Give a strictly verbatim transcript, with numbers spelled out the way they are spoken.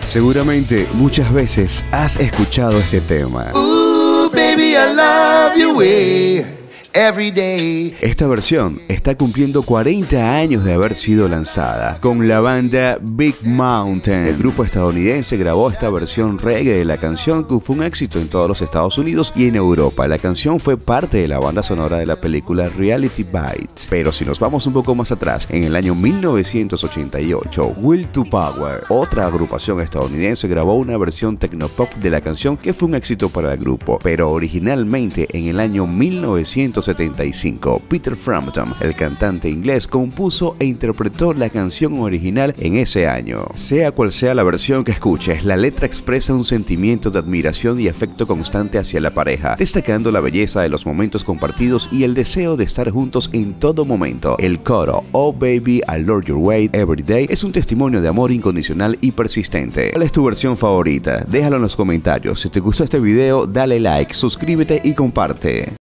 Seguramente muchas veces has escuchado este tema. Ooh, baby, I love your way. Every day. Esta versión está cumpliendo cuarenta años de haber sido lanzada. Con la banda Big Mountain, el grupo estadounidense grabó esta versión reggae de la canción, que fue un éxito en todos los Estados Unidos y en Europa. La canción fue parte de la banda sonora de la película Reality Bites. Pero si nos vamos un poco más atrás, en el año mil novecientos ochenta y ocho, Will to Power, otra agrupación estadounidense, grabó una versión tecnopop de la canción que fue un éxito para el grupo. Pero originalmente, en el año mil novecientos setenta y cinco, Peter Frampton, el cantante inglés, compuso e interpretó la canción original en ese año. Sea cual sea la versión que escuches, la letra expresa un sentimiento de admiración y afecto constante hacia la pareja, destacando la belleza de los momentos compartidos y el deseo de estar juntos en todo momento. El coro, "Oh baby, I love your way every day", es un testimonio de amor incondicional y persistente. ¿Cuál es tu versión favorita? Déjalo en los comentarios. Si te gustó este video, dale like, suscríbete y comparte.